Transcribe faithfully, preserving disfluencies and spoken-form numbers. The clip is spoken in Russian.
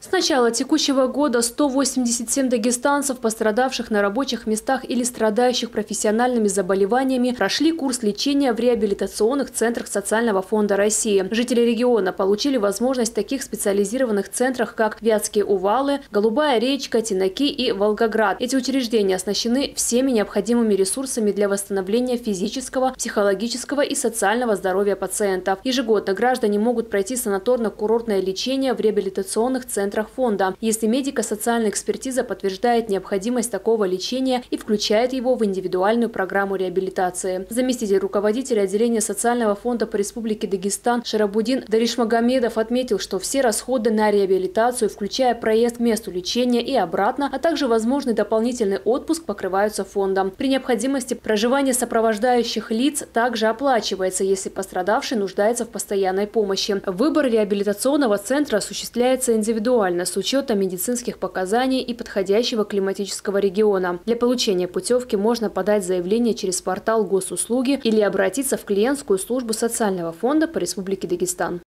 С начала текущего года сто восемьдесят семь дагестанцев, пострадавших на рабочих местах или страдающих профессиональными заболеваниями, прошли курс лечения в реабилитационных центрах Социального фонда России. Жители региона получили возможность в таких специализированных центрах, как Вятские Увалы, Голубая речка, Тенаки и Волгоград. Эти учреждения оснащены всеми необходимыми ресурсами для восстановления физического, психологического и социального здоровья пациентов. Ежегодно граждане могут пройти санаторно-курортное лечение в реабилитационных центрах фонда, если медико-социальная экспертиза подтверждает необходимость такого лечения и включает его в индивидуальную программу реабилитации. Заместитель руководителя отделения Социального фонда по Республике Дагестан Шарабудин Даришмагомедов отметил, что все расходы на реабилитацию, включая проезд к месту лечения и обратно, а также возможный дополнительный отпуск, покрываются фондом. При необходимости проживание сопровождающих лиц также оплачивается, если пострадавший нуждается в постоянной помощи. Выбор реабилитационного центра осуществляется индивидуально, с учетом медицинских показаний и подходящего климатического региона. Для получения путевки можно подать заявление через портал госуслуги или обратиться в клиентскую службу Социального фонда по Республике Дагестан.